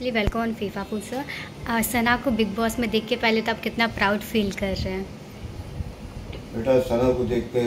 Firstly welcome on FIFA food sir. Sana को Bigg boss में देख के पहले तो आप कितना प्राउड फील कर रहे हैं? बेटा, सना को देख के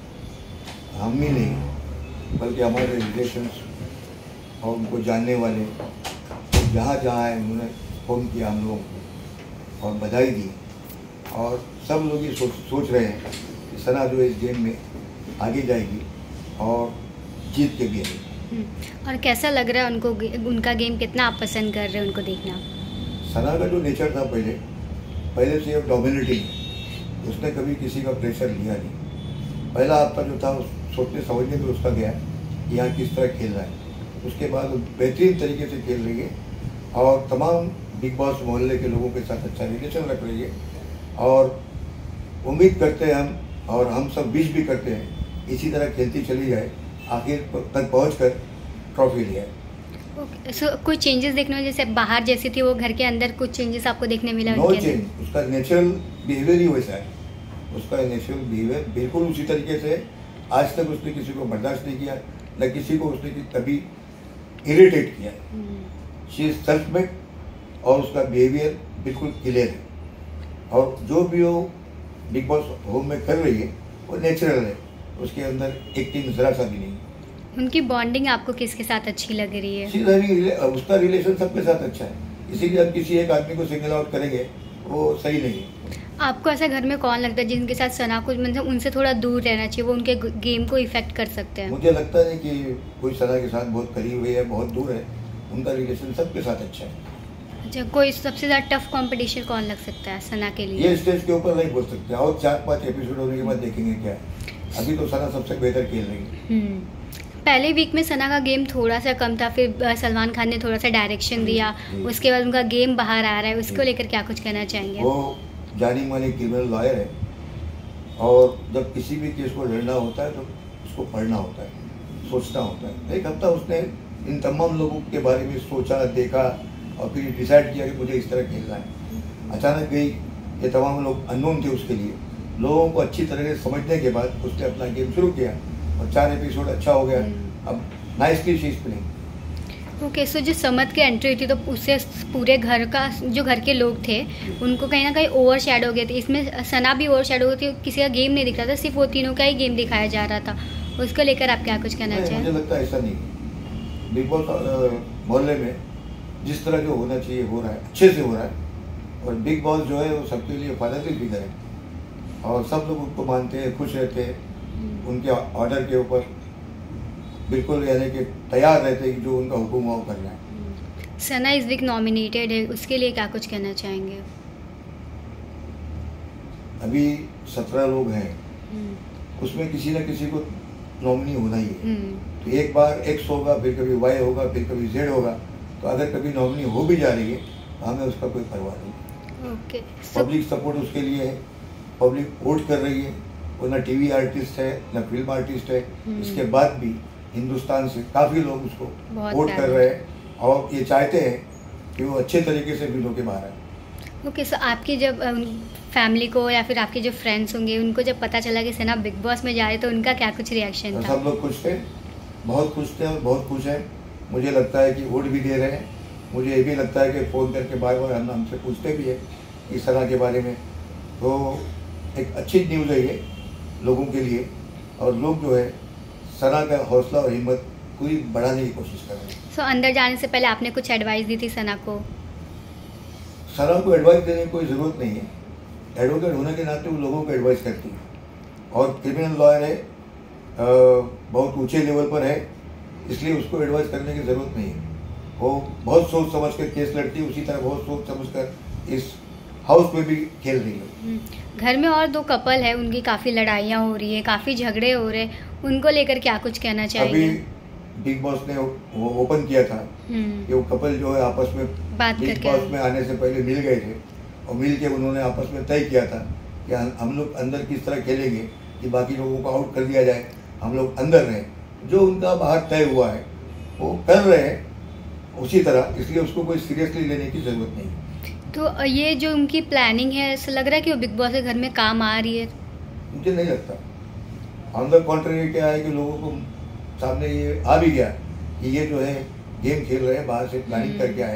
हम ही नहीं बल्कि हमारे रिलेशंस और उनको जानने वाले तो जहाँ जहाँ आए उन्होंने फ़ोन किया हम लोगों को और बधाई दी। और सब लोग ये सोच रहे हैं कि सना जो इस गेम में आगे जाएगी और जीत के भी आएगी। और कैसा लग रहा है उनको, उनका गेम कितना आप पसंद कर रहे हैं उनको देखना? सना का जो नेचर था पहले से एक डोमिनेटिंग है। उसने कभी किसी का प्रेशर लिया नहीं। पहला हफ्ता जो था सोचने समझने में उसका गया कि यहाँ किस तरह खेल रहा है। उसके बाद बेहतरीन तरीके से खेल रही है और तमाम बिग बॉस मोहल्ले के लोगों के साथ अच्छा रिलेशन रख रही है। और उम्मीद करते हैं हम और हम सब विश भी करते हैं इसी तरह खेलती चली जाए, आखिर तक पहुंचकर ट्रॉफी लिया है। ओके, सो कोई चेंजेस देखने में, जैसे बाहर जैसी थी वो घर के अंदर कुछ चेंजेस आपको देखने मिला? नो चेंज, उसका नेचुरल बिहेवियर ही वैसा है। उसका नेचुरल बिहेवियर बिल्कुल उसी तरीके से। आज तक उसने किसी को बर्दाश्त नहीं किया, न किसी को उसने कभी इरिटेट किया। शी इज सेल्फ मेड और उसका बिहेवियर बिल्कुल क्लियर है। और जो भी वो बिग बॉस होम में कर रही है वो नेचुरल है। उसके अंदर एक्टिंग जरा सा भी नहीं। उनकी बॉन्डिंग आपको किसके साथ अच्छी लग रही है? उसका रिलेशन सबके साथ अच्छा है, इसीलिए अब किसी एक आदमी को सिंगल आउट करेंगे वो सही नहीं है। आपको ऐसा घर में कौन लगता है जिनके साथ सना को, मतलब उनसे थोड़ा दूर रहना चाहिए, वो उनके गेम को इफेक्ट कर सकते हैं? मुझे लगता है कि कोई सना के साथ बहुत करीब है या बहुत दूर है, उनका रिलेशन सबके साथ अच्छा है। अच्छा, कोई सबसे ज़्यादा टफ कंपटीशन कौन लग सकता है सना के लिए? ये स्टेज के ऊपर नहीं बोल सकते, और 4-5 एपिसोड होने के बाद देखेंगे क्या है। अभी तो सना सबसे बेहतर खेल रही है। पहले वीक में सना का गेम थोड़ा सा कम था, फिर सलमान खान ने थोड़ा सा डायरेक्शन दिया, उसके बाद उनका गेम बाहर आ रहा है, उसको लेकर क्या कुछ कहना चाहेंगे? वो जानी मानी क्रिमिनल लॉयर है और जब किसी भी केस को लड़ना होता है तो उसको पढ़ना होता है, सोचना होता है। एक हफ्ता उसने इन तमाम लोगों के बारे में सोचा, देखा और फिर डिसाइड किया कि मुझे इस तरह खेलना है। अचानक गई, ये तमाम लोग अननोन थे उसके लिए। लोगों को अच्छी तरह से समझने के बाद उसने अपना गेम शुरू किया और 4 एपिसोड अच्छा हो गया। अब nicely she is playing. Okay, so जो समत की एंट्री हुई थी तो उससे पूरे घर का, जो घर के लोग थे उनको कहीं ना कहीं ओवर शैडो हो गए थे। इसमें सना भी ओवर शैडो होती, किसी का गेम नहीं दिख रहा था, सिर्फ वो तीनों का ही गेम दिखाया जा रहा था। उसको लेकर आप क्या कुछ कहना चाहें? मुझे लगता है ऐसा नहीं। बिग बॉस मोहल्ले में जिस तरह जो होना चाहिए हो रहा है, अच्छे से हो रहा है। और बिग बॉस जो है वो सबके लिए फायदेमंद फिगर है और सब लोग उनको मानते हैं, खुश रहते हैं उनके ऑर्डर के ऊपर, बिल्कुल यानी कि तैयार रहते हैं कि जो उनका हुक्म वो करना है। सना इस वीक नॉमिनेटेड है, उसके लिए क्या कुछ कहना चाहेंगे? अभी 17 लोग हैं, उसमें किसी न किसी को नॉमिनी होना ही है। तो एक बार X होगा, फिर कभी Y होगा, फिर कभी Z होगा। तो अगर कभी नॉमिनी हो भी जा रही है तो हमें उसका कोई परवाह नहीं। ओके, पब्लिक सपोर्ट उसके लिए है, पब्लिक वोट कर रही है। वो ना टीवी आर्टिस्ट है ना फिल्म आर्टिस्ट है। इसके बाद भी हिंदुस्तान से काफ़ी लोग उसको वोट कर रहे हैं और ये चाहते हैं कि वो अच्छे तरीके से विन होके बाहर आए। ओके, सो आपकी जब फैमिली को या फिर आपके जो फ्रेंड्स होंगे उनको जब पता चला कि सना बिग बॉस में जा रहे तो उनका क्या कुछ रिएक्शन था? सब लोग खुश थे, बहुत खुश थे और बहुत खुश हैं। मुझे लगता है कि वोट भी दे रहे हैं। मुझे ये भी लगता है कि फ़ोन करके बार बार हमसे पूछते भी है इस सना के बारे में। तो एक अच्छी न्यूज़ है ये लोगों के लिए। और लोग जो है सना का हौसला और हिम्मत पूरी बढ़ाने की कोशिश कर रहे हैं। सो अंदर जाने से पहले आपने कुछ एडवाइस दी थी सना को? सना को एडवाइस देने की कोई ज़रूरत नहीं है। एडवोकेट होने के नाते वो लोगों को एडवाइस करती है और क्रिमिनल लॉयर है, बहुत ऊंचे लेवल पर है, इसलिए उसको एडवाइस करने की ज़रूरत नहीं है। वो बहुत सोच समझ कर केस लड़ती है, उसी तरह बहुत सोच समझ कर इस हाउस में भी खेल रही है। घर में और 2 कपल है, उनकी काफ़ी लड़ाइयाँ हो रही है, काफ़ी झगड़े हो रहे हैं, उनको लेकर क्या कुछ कहना चाहेंगे? अभी बिग बॉस ने वो ओपन किया था कि वो कपल जो है आपस में बिग बॉस में आने से पहले मिल गए थे और मिल के उन्होंने आपस में तय किया था कि हम लोग अंदर किस तरह खेलेंगे कि बाकी लोगों को आउट कर दिया जाए, हम लोग अंदर रहें। जो उनका बाहर तय हुआ है वो कर रहे हैं उसी तरह, इसलिए उसको कोई सीरियसली लेने की ज़रूरत नहीं। तो ये जो उनकी प्लानिंग है, ऐसा लग रहा है कि वो बिग बॉस के घर में काम आ रही है? मुझे नहीं लगता। ऑन द कॉन्ट्ररी क्या है कि लोगों को सामने ये आ भी गया कि ये जो है गेम खेल रहे हैं, बाहर से प्लानिंग करके आए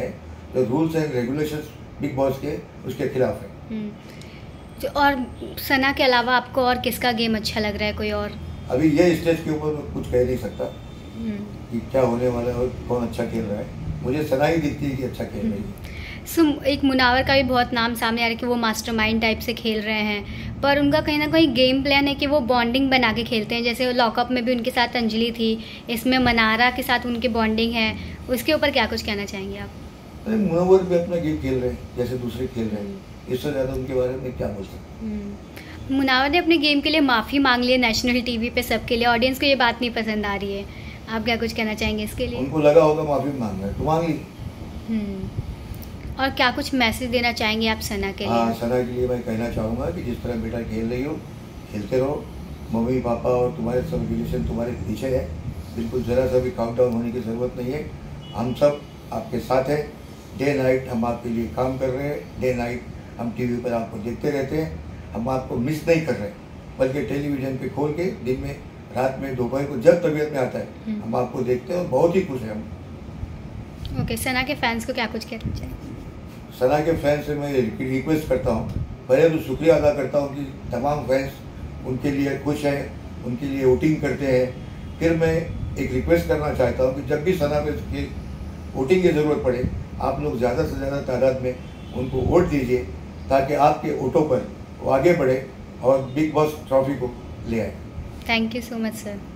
जो rules and regulations Bigg Boss के उसके खिलाफ है। तो और सना के अलावा आपको और किसका गेम अच्छा लग रहा है, कोई और? अभी ये स्टेज के ऊपर कुछ कह नहीं सकता कि क्या होने वाला है और कौन अच्छा खेल रहा है। मुझे सना ही दिखती है कि अच्छा खेल रही है। एक मुनावर का भी बहुत नाम सामने आ रहा है कि वो मास्टरमाइंड टाइप से खेल रहे हैं, पर उनका कहीं ना कहीं गेम प्लान है कि वो बॉन्डिंग बना के खेलते हैं। जैसे लॉकअप में भी उनके साथ अंजलि थी, इसमें मनारा के साथ उनकी बॉन्डिंग है। उसके ऊपर क्या कुछ कहना चाहेंगे आप? अरे मुनावर भी अपना गेम खेल रहे हैं जैसे दूसरे खेल रहे हैं, इससे ज़्यादा उनके बारे में क्या बोल सकते। मुनावर ने अपने गेम के लिए माफ़ी मांग ली है नेशनल टीवी पे सबके लिए। ऑडियंस को ये बात नहीं पसंद आ रही है, आप क्या कुछ कहना चाहेंगे इसके लिए? उनको लगा होगा माफ़ी मांग रहे तो मांग ली। और क्या कुछ मैसेज देना चाहेंगे आप सना के लिए? हाँ, सना के लिए मैं कहना चाहूँगा कि जिस तरह बेटा खेल रही हो, खेलते रहो। मम्मी पापा और तुम्हारे सब रिलेशन तुम्हारे पीछे है, बिल्कुल ज़रा सा भी काउंट डाउन होने की ज़रूरत नहीं है। हम सब आपके साथ हैं, डे नाइट हम आपके लिए काम कर रहे हैं, डे नाइट हम टीवी पर आपको देखते रहते हैं। हम आपको मिस नहीं कर रहे, बल्कि टेलीविज़न पे खोल के दिन में, रात में, दोपहर को जब तबीयत में आता है हम आपको देखते हैं और बहुत ही खुश हैं हम। ओके, सना के फैंस को क्या कुछ कहना चाहिए? सना के फैंस से मैं रिक्वेस्ट करता हूँ, पहले तो शुक्रिया अदा करता हूँ कि तमाम फैंस उनके लिए खुश हैं, उनके लिए वोटिंग करते हैं। फिर मैं एक रिक्वेस्ट करना चाहता हूँ कि जब भी सना पे वोटिंग की ज़रूरत पड़े, आप लोग ज़्यादा से ज़्यादा तादाद में उनको वोट दीजिए, ताकि आपके वोटों पर वो आगे बढ़े और बिग बॉस ट्रॉफी को ले आए। Thank you so much sir.